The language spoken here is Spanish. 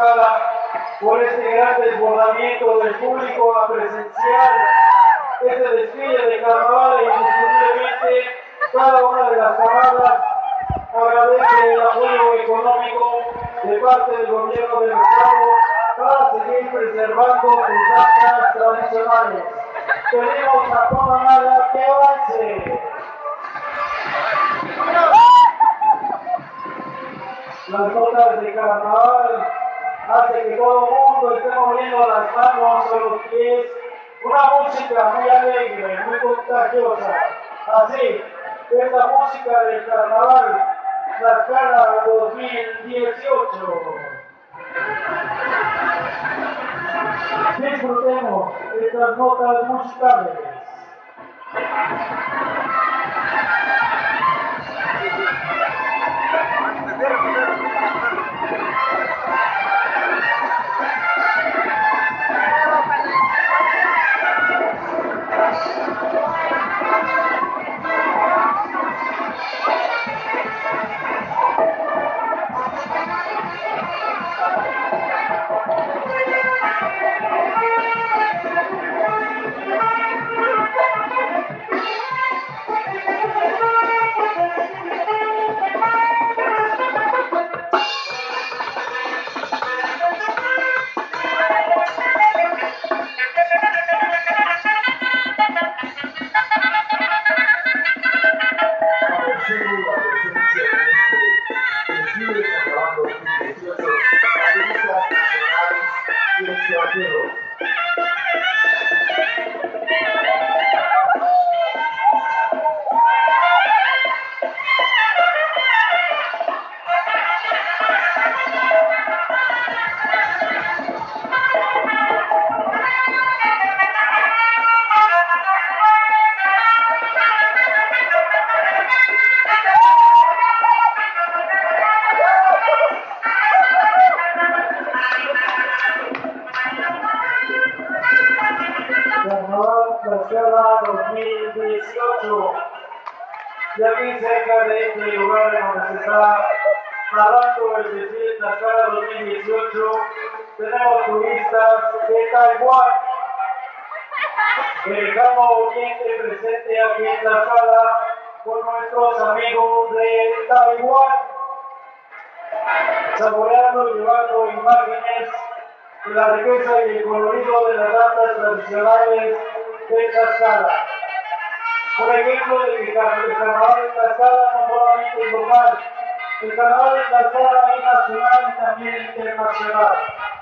Tlaxcala por este gran desbordamiento del público a presenciar este desfile de carnaval e indiscutiblemente cada una de las camadas agradece el apoyo económico de parte del gobierno del Estado para seguir preservando sus danzas tradicionales. Pedimos a toda madre que avance. Las notas de carnaval hace que todo el mundo esté moviendo las manos o los pies. Una música muy alegre, muy contagiosa. Así, esta música del carnaval Tlaxcala 2018. Disfrutemos estas notas musicales. Carnaval Tlaxcala 2018. Y aquí cerca de este lugar en donde se está narrando el desfile Tlaxcala 2018, tenemos turistas de Taiwán. El lejano oriente presente aquí en Tlaxcala con nuestros amigos de Taiwán, saboreando y llevando imágenes de la riqueza y el colorido de las danzas tradicionales de Tlaxcala. Por ejemplo, de que el carnaval de Tlaxcala no solamente es local, el carnaval de Tlaxcala es nacional y también internacional.